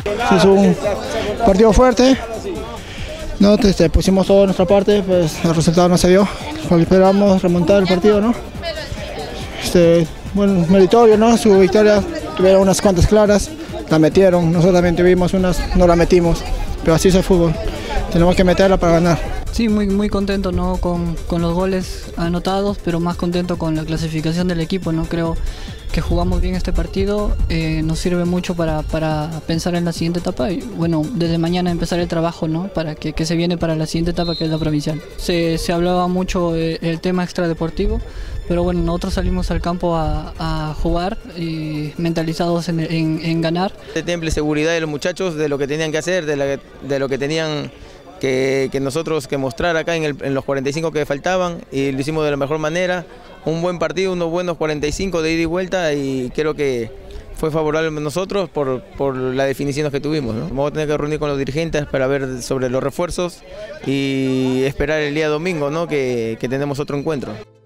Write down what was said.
Es un partido fuerte, ¿no? Pusimos todo de nuestra parte, pues el resultado no se dio. Esperamos remontar el partido, ¿no? Bueno, meritorio, ¿no? Su victoria, tuvieron unas cuantas claras, la metieron, nosotros también tuvimos unas, no la metimos, pero así es el fútbol, tenemos que meterla para ganar. Sí, muy contento, ¿no? con los goles anotados, pero más contento con la clasificación del equipo, ¿no? Creo que jugamos bien este partido, nos sirve mucho para pensar en la siguiente etapa y bueno, desde mañana empezar el trabajo, ¿no? Para que se viene para la siguiente etapa, que es la provincial. Se hablaba mucho el tema extradeportivo, pero bueno, nosotros salimos al campo a jugar y mentalizados en ganar. Temple seguridad de los muchachos, de lo que tenían que hacer, de lo que tenían que nosotros que mostrar acá en los 45 que faltaban, y lo hicimos de la mejor manera. Un buen partido, unos buenos 45 de ida y vuelta, y creo que fue favorable a nosotros por las definiciones que tuvimos, ¿no? Vamos a tener que reunir con los dirigentes para ver sobre los refuerzos y esperar el día domingo, ¿no? que tenemos otro encuentro.